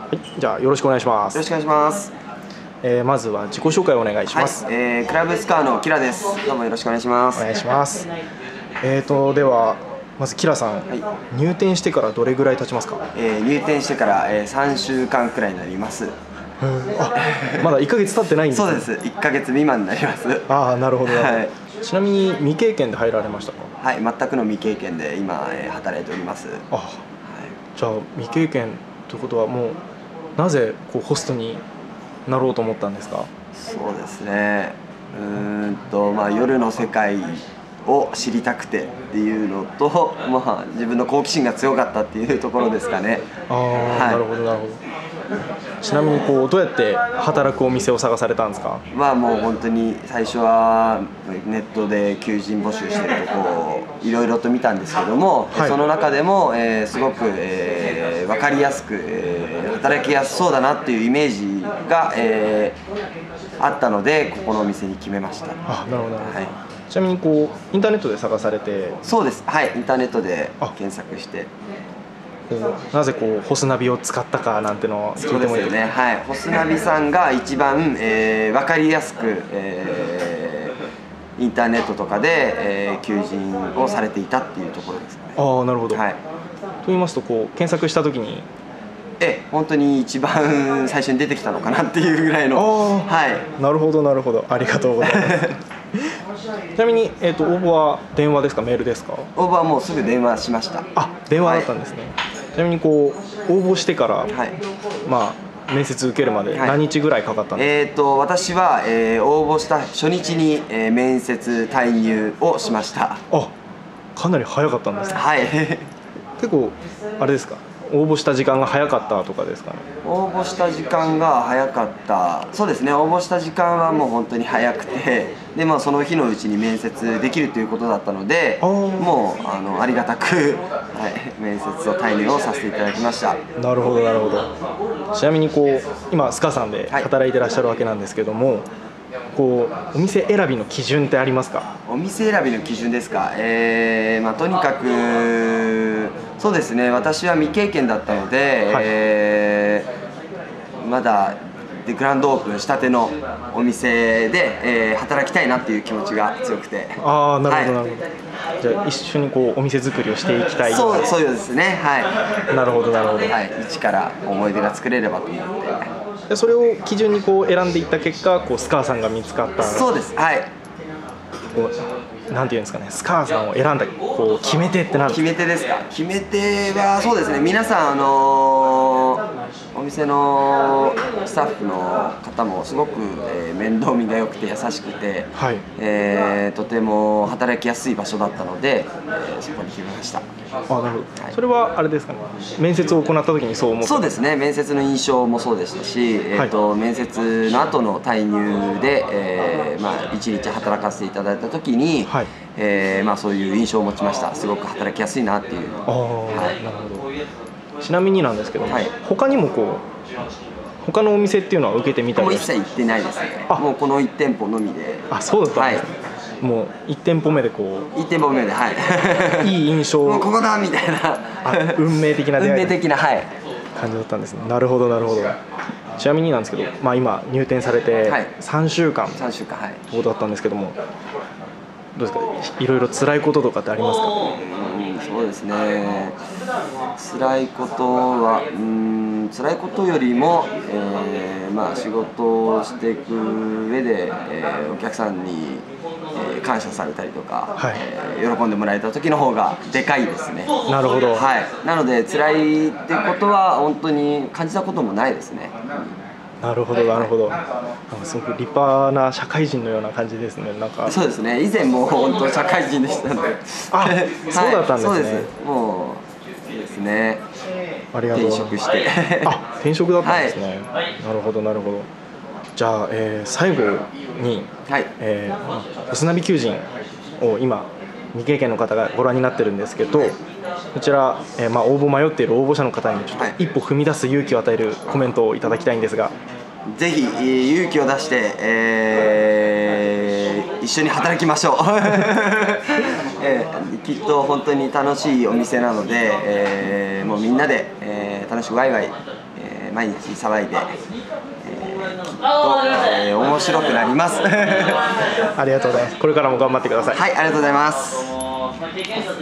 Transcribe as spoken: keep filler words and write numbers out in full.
はい、じゃあよろしくお願いします。 よろしくお願いします。 えー、まずは自己紹介をお願いします。 はい、えー、クラブスカーのキラです。どうもよろしくお願いします。 お願いします。えーとではまずキラさん、はい、入店してからどれぐらい経ちますか？ えー、入店してから、えー、さんしゅうかんくらいになります。 あ、まだいっかげつ経ってないんですね。 そうです。いっかげつ未満になります。 ああ、なるほど。 はい。 ちなみに未経験で入られましたか？ はい、全くの未経験で今、えー、働いております。 あ、はい、じゃあ未経験ということはもうなぜこうホストになろうと思ったんですか？ そうですね。うーんとまあ夜の世界を知りたくてっていうのと、まあ自分の好奇心が強かったっていうところですかね。 ああ、はい、なるほどなるほど。ちなみにこうどうやって働くお店を探されたんですか？ まあもう本当に最初はネットで求人募集してるとこをいろいろと見たんですけども、はい、その中でも、えー、すごく、えー、分かりやすく、えー、働きやすそうだなっていうイメージが、えー、あったのでここのお店に決めました。 あ、なるほど、はい、ちなみにこうインターネットで探されて？ そうです。はい、インターネットで検索して。 なぜこうホスナビを使ったかなんてのを聞いてもいいですか？そうですよね。 はい、ホスナビさんが一番、えー、分かりやすく、えー、インターネットとかで、えー、求人をされていたっていうところですかね。 ああ、なるほど。 はい、 と言いますとこう検索したときにえ本当に一番最初に出てきたのかなっていうぐらいの。はい、 なるほどなるほど、ありがとうございますちなみに、えー、と応募は電話ですかメールですか？ 応募はもうすぐ電話しました。 あ、電話だったんですね。はい、ちなみにこう応募してから、はい、まあ面接受けるまで何日ぐらいかかったんですか？ はい、えー、と私は、えー、応募した初日に、えー、面接退入をしました。 あ、かなり早かったんですね。 はい結構あれですか、応募した時間が早かったとかですかね？ 応募した時間が早かった、そうですね。応募した時間はもう本当に早くて、で、まあ、その日のうちに面接できるということだったので、もう あのありがたく、はい、面接を退入をさせていただきました。 なるほどなるほど。ちなみにこう今スカさんで働いてらっしゃるわけなんですけども、はい、こうお店選びの基準ってありますか？ お店選びの基準ですか？えーまあ、とにかくそうですね、私は未経験だったので、はい、えー、まだでグランドオープンしたてのお店で、えー、働きたいなっていう気持ちが強くて。 ああ、なるほどなるほど、はい、じゃあ一緒にこうお店作りをしていきたい。 そう、そうですね。はい、 なるほどなるほど、 はい、一から思い出が作れればと思って。 でそれを基準にこう選んでいった結果、こうスカーさんが見つかった。 そうです。はい、 こうなんていうんですかね、スカーさんを選んだこう決め手って何ですか？ 決め手ですか？決め手はそうですね、皆さん、あのー、お店のスタッフの方もすごく、えー、面倒見が良くて優しくて、はい、えー、とても働きやすい場所だったので、えー、そこに決めました。 あ、なるほど、はい、それはあれですかね、面接を行った時にそう思った？ そうですね、面接の印象もそうでしたし、えーとはい、面接の後の退入で、えーまあ、いちにち働かせていただいた時に、はい、えーまあ、そういう印象を持ちました。すごく働きやすいなっていう。 あ、はい、なるほど。ちなみになんですけど、はい、他にもこう他のお店っていうのは受けてみたり？ もう一切行ってないですね。もうこのいち店舗のみで。 あ、そうだったんですね。はい、もういち店舗目でこういち店舗目で、はい、 いい印象もうここだみたいな運命的な出会い、 運命的な、はい、 感じだったんですね。なるほどなるほど。ちなみになんですけど、まあ、今入店されてさんしゅうかんさんしゅうかん、はい、 ということだったんですけども、どうですか、いろいろ辛いこととかってありますか？ うん、そうですね、辛いことは、うん、辛いことよりも、えーまあ、仕事をしていく上で、えー、お客さんに、えー、感謝されたりとか、はい、えー、喜んでもらえた時の方がでかいですね。 なるほど、 はい、なので辛いってことは本当に感じたこともないですね。 なるほどなるほど、なんかすごく立派な社会人のような感じですね。なんかそうですね、以前も本当社会人でしたので。 あ、そうだったんですね。はい、そうです。もういいですね。 ありがとうございます。 転職してあ、転職だったんですね。はい、なるほどなるほど。じゃあ、えー、最後に、はい、えー、ホスナビ求人を今未経験の方がご覧になってるんですけど、こちら、えーまあ、応募迷っている応募者の方にちょっと一歩踏み出す勇気を与えるコメントをいただきたいんですが。 ぜひ勇気を出して、えー、一緒に働きましょう、えー、きっと本当に楽しいお店なので、えー、もうみんなで、えー、楽しくワイワイ、えー、 毎日騒いで、えー、きっと、えー、面白くなりますありがとうございます。これからも頑張ってください。 はい、ありがとうございます。